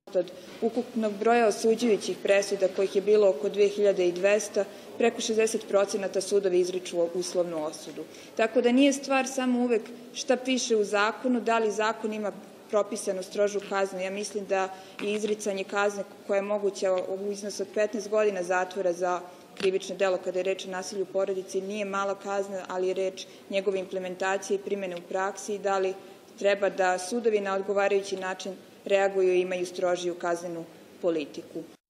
Od ukupnog broja osuđujućih presuda, kojih je bilo oko 2200, preko 60% sudovi izriču uslovnu osudu. Tako da nije stvar samo uvek šta piše u zakonu, da li zakon ima propisanu strožu kaznu. Ja mislim da i izricanje kazne koja je moguća u iznosu od 15 godina zatvora za krivično delo kada je reč o nasilju u porodici nije mala kazna, ali je reč njegove implementacije i primene u praksi i da li treba da sudovi na odgovarajući način reaguju i imaju strožiju kaznenu politiku.